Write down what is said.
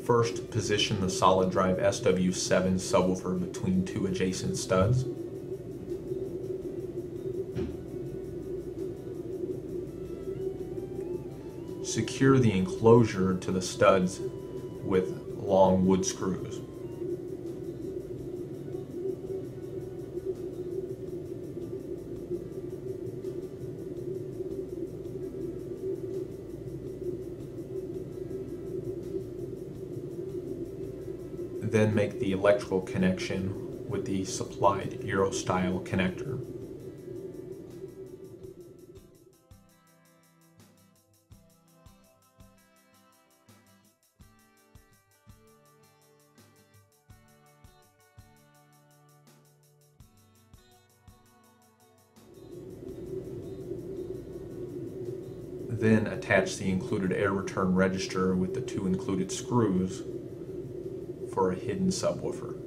First, position the SolidDrive SW7 subwoofer between two adjacent studs. Secure the enclosure to the studs with long wood screws. Then make the electrical connection with the supplied Euro-style connector. Then attach the included air return register with the two included screws for a hidden subwoofer.